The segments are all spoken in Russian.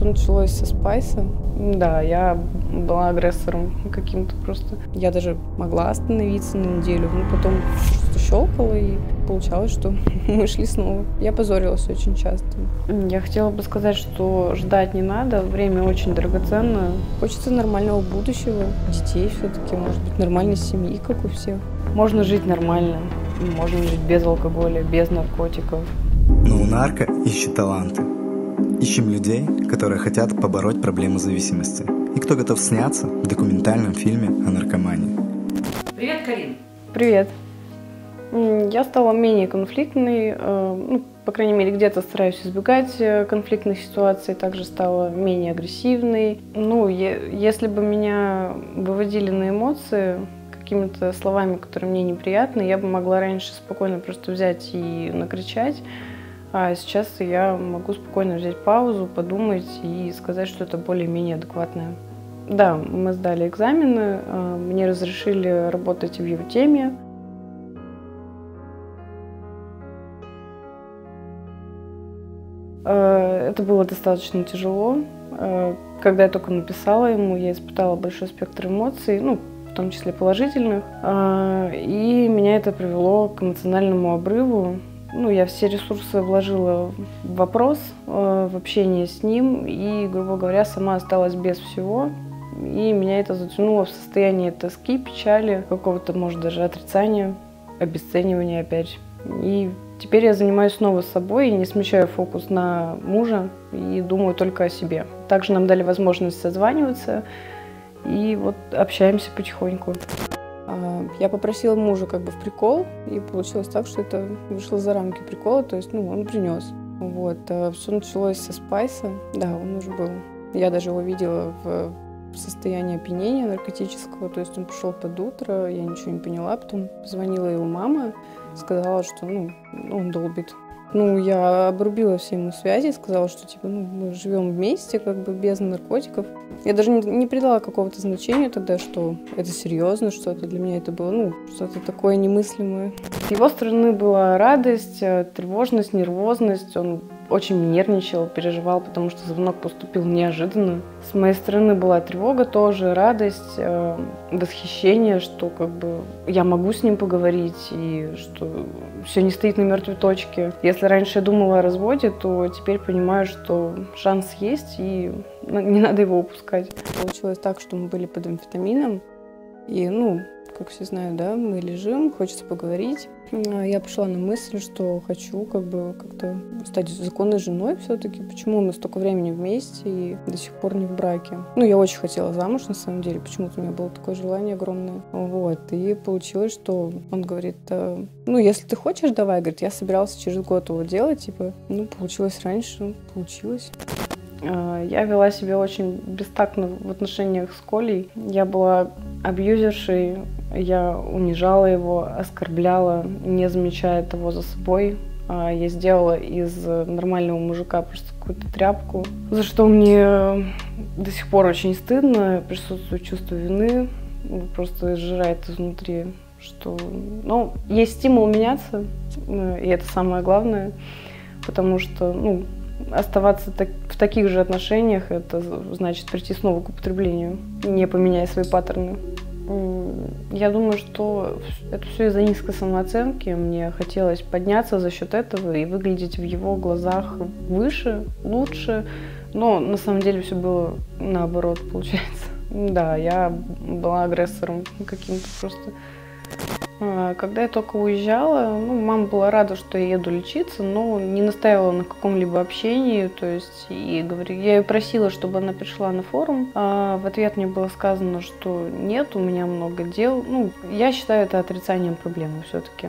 все началось со Спайса. Да, я была агрессором каким-то просто. Я даже могла остановиться на неделю, но потом что-то щелкало, и получалось, что мы шли снова. Я позорилась очень часто. Я хотела бы сказать, что ждать не надо, время очень драгоценно. Хочется нормального будущего, детей все-таки, может быть, нормальной семьи, как у всех. Можно жить нормально, можно жить без алкоголя, без наркотиков. Но у нарко ищет таланты. Ищем людей, которые хотят побороть проблему зависимости. И кто готов сняться в документальном фильме о наркомании. Привет, Карин. Привет. Я стала менее конфликтной, по крайней мере, где-то стараюсь избегать конфликтных ситуаций, также стала менее агрессивной. Если бы меня выводили на эмоции какими-то словами, которые мне неприятны, я бы могла раньше спокойно просто взять и накричать. А сейчас я могу спокойно взять паузу, подумать и сказать, что это более-менее адекватное. Да, мы сдали экзамены, мне разрешили работать в его теме. Это было достаточно тяжело. Когда я только написала ему, я испытала большой спектр эмоций, в том числе положительных. И меня это привело к эмоциональному обрыву. Я все ресурсы вложила в вопрос, в общение с ним, и, грубо говоря, сама осталась без всего. И меня это затянуло в состояние тоски, печали, какого-то, может, даже отрицания, обесценивания опять. И теперь я занимаюсь снова собой и не смещаю фокус на мужа и думаю только о себе. Также нам дали возможность созваниваться, и вот общаемся потихоньку. Я попросила мужа в прикол, и получилось так, что это вышло за рамки прикола, то есть, он принес. Все началось со Спайса, да, он уже был. Я даже его видела в состоянии опьянения наркотического, то есть он пришел под утро, я ничего не поняла, потом позвонила его мама, сказала, что, он долбит. Я обрубила все ему связи, сказала, что, мы живем вместе, без наркотиков. Я даже не придала какого-то значения тогда, что это серьезно, что это для меня это было, что-то такое немыслимое. С его стороны была радость, тревожность, нервозность. Он очень нервничал, переживал, потому что звонок поступил неожиданно. С моей стороны была тревога тоже, радость, восхищение, что я могу с ним поговорить, и что все не стоит на мертвой точке. Если раньше я думала о разводе, то теперь понимаю, что шанс есть, и не надо его упускать. Получилось так, что мы были под амфетамином, и, как все знают, да, мы лежим, хочется поговорить. Я пришла на мысль, что хочу как-то стать законной женой все-таки. Почему мы столько времени вместе и до сих пор не в браке? Я очень хотела замуж, на самом деле. Почему-то у меня было такое желание огромное. И получилось, что он говорит, если ты хочешь, давай. Говорит, я собирался через год его делать. Получилось раньше, получилось. Я вела себя очень бестактно в отношениях с Колей. Я была абьюзершей, я унижала его, оскорбляла, не замечая того за собой. Я сделала из нормального мужика просто какую-то тряпку, за что мне до сих пор очень стыдно, присутствует чувство вины, просто сжирает изнутри, что... есть стимул меняться, и это самое главное, потому что, оставаться в таких же отношениях, это значит прийти снова к употреблению, не поменяя свои паттерны. Я думаю, что это все из-за низкой самооценки. Мне хотелось подняться за счет этого и выглядеть в его глазах выше, лучше. Но на самом деле все было наоборот, получается. Да, я была агрессором каким-то просто. Когда я только уезжала, мама была рада, что я еду лечиться, но не настаивала на каком-либо общении, то есть, я ее просила, чтобы она пришла на форум, в ответ мне было сказано, что нет, у меня много дел, я считаю это отрицанием проблемы все-таки,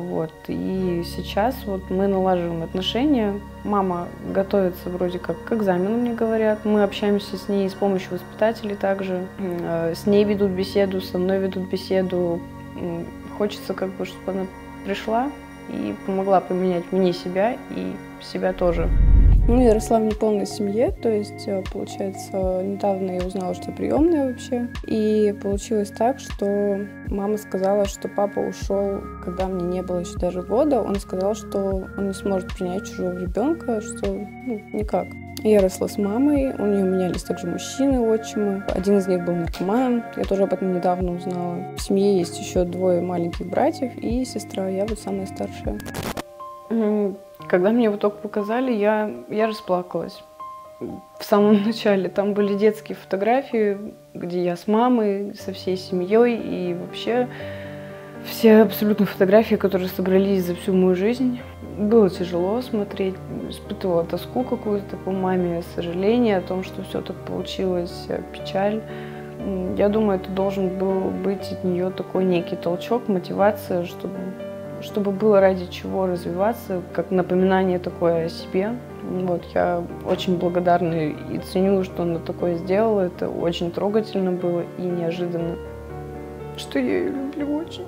и сейчас мы налаживаем отношения, мама готовится вроде как к экзамену, мне говорят, мы общаемся с ней с помощью воспитателей также, с ней ведут беседу, со мной ведут беседу. Хочется, чтобы она пришла и помогла поменять мне себя и себя тоже. Ну, я росла в неполной семье, то есть, получается, недавно я узнала, что я приемная вообще. И получилось так, что мама сказала, что папа ушел, когда мне не было еще даже года. Он сказал, что он не сможет принять чужого ребенка, что никак. Я росла с мамой, у нее менялись также мужчины, отчимы. Один из них был наркоман, я тоже об этом недавно узнала. В семье есть еще 2 маленьких братьев и сестра, я вот самая старшая. Когда мне его только показали, я расплакалась. В самом начале там были детские фотографии, где я с мамой, со всей семьей, и вообще все абсолютно фотографии, которые собрались за всю мою жизнь. Было тяжело смотреть, испытывала тоску какую-то по маме, сожаление о том, что все так получилось, печаль. Я думаю, это должен был быть от нее такой некий толчок, мотивация, чтобы было ради чего развиваться, как напоминание такое о себе. Вот, я очень благодарна и ценю, что она такое сделала. Это очень трогательно было и неожиданно, что я ее люблю очень.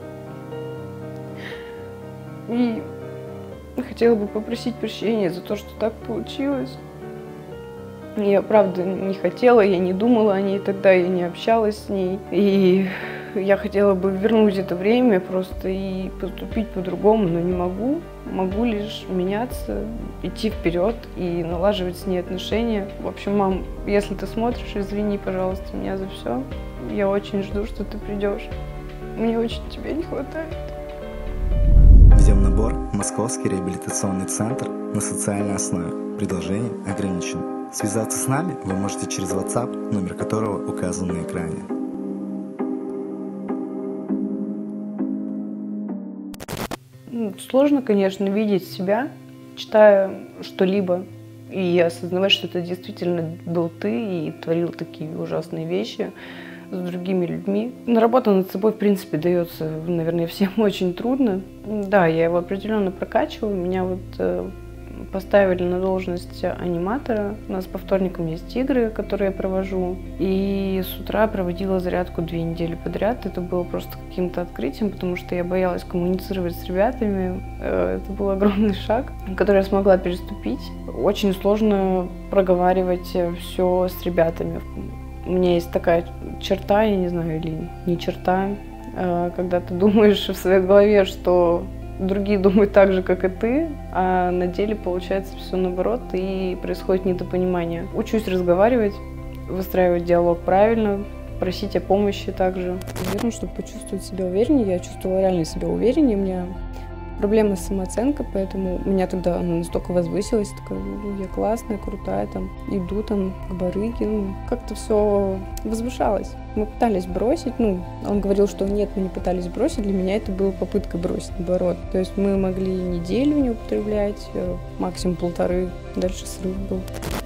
И хотела бы попросить прощения за то, что так получилось. Я, правда, не хотела, я не думала о ней тогда, я не общалась с ней. И я хотела бы вернуть это время просто и поступить по-другому, но не могу. Могу лишь меняться, идти вперед и налаживать с ней отношения. В общем, мам, если ты смотришь, извини, пожалуйста, меня за все. Я очень жду, что ты придешь. Мне очень тебя не хватает. Ведем набор в Московский реабилитационный центр на социальной основе. Предложение ограничено. Связаться с нами вы можете через WhatsApp, номер которого указан на экране. Сложно, конечно, видеть себя, читая что-либо, и осознавать, что это действительно был ты и творил такие ужасные вещи с другими людьми. Но работа над собой, в принципе, дается, наверное, всем очень трудно. Да, я его определенно прокачиваю. Меня вот поставили на должность аниматора. У нас по вторникам есть игры, которые я провожу. И с утра проводила зарядку 2 недели подряд. Это было просто каким-то открытием, потому что я боялась коммуницировать с ребятами. Это был огромный шаг, который я смогла переступить. Очень сложно проговаривать все с ребятами. У меня есть такая черта, я не знаю, или не черта, когда ты думаешь в своей голове, что другие думают так же, как и ты, а на деле получается все наоборот, и происходит недопонимание. Учусь разговаривать, выстраивать диалог правильно, просить о помощи также. Наверное, чтобы почувствовать себя увереннее, я чувствовала реально себя увереннее, у меня проблемы с самооценкой, поэтому у меня тогда она настолько возвысилась, такая, я классная, крутая, там, иду там к барыге, как-то все возвышалось. Мы пытались бросить, он говорил, что нет, мы не пытались бросить, для меня это была попытка бросить, наоборот. То есть мы могли неделю не употреблять, максимум 1,5, дальше срыв был.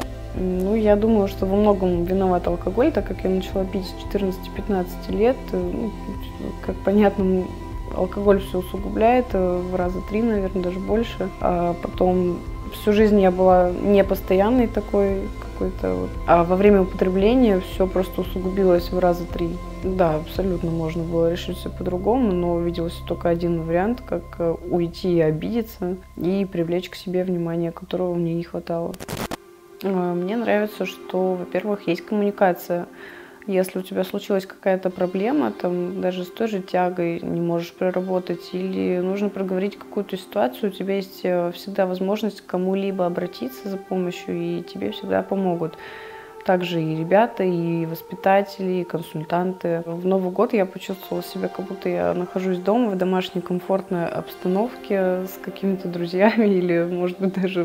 Я думаю, что во многом виноват алкоголь, так как я начала пить с 14-15 лет, как понятно, алкоголь все усугубляет, в раза 3, наверное, даже больше. А потом всю жизнь я была непостоянной такой какой-то. А во время употребления все просто усугубилось в раза 3. Да, абсолютно можно было решить все по-другому, но виделся только один вариант, как уйти и обидеться, и привлечь к себе внимание, которого мне не хватало. Мне нравится, что, во-первых, есть коммуникация. Если у тебя случилась какая-то проблема, там, даже с той же тягой не можешь проработать, или нужно проговорить какую-то ситуацию, у тебя есть всегда возможность к кому-либо обратиться за помощью, и тебе всегда помогут. Также и ребята, и воспитатели, и консультанты. В Новый год я почувствовала себя, как будто я нахожусь дома в домашней комфортной обстановке с какими-то друзьями, или, может быть, даже...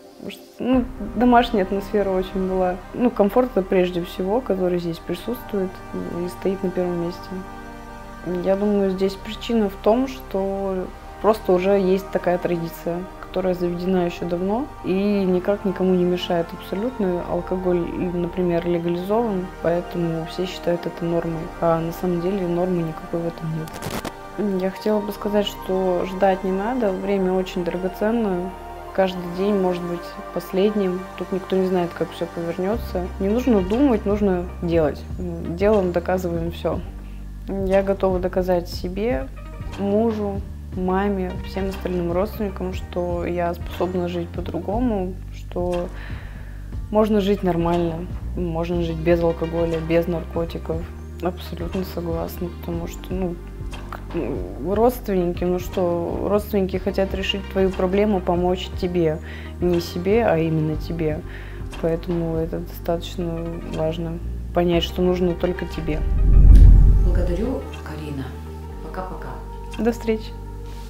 домашняя атмосфера очень была. Комфорт это прежде всего, который здесь присутствует и стоит на первом месте. Я думаю, здесь причина в том, что просто уже есть такая традиция, которая заведена еще давно и никак никому не мешает абсолютно. Алкоголь, например, легализован, поэтому все считают это нормой, а на самом деле нормы никакой в этом нет. Я хотела бы сказать, что ждать не надо, время очень драгоценно. Каждый день может быть последним. Тут никто не знает, как все повернется. Не нужно думать, нужно делать. Делом доказываем все. Я готова доказать себе, мужу, маме, всем остальным родственникам, что я способна жить по-другому, что можно жить нормально, можно жить без алкоголя, без наркотиков. Абсолютно согласна, потому что, родственники, родственники хотят решить твою проблему, помочь тебе, не себе, а именно тебе. Поэтому это достаточно важно, понять, что нужно только тебе. Благодарю, Карина. Пока-пока. До встречи.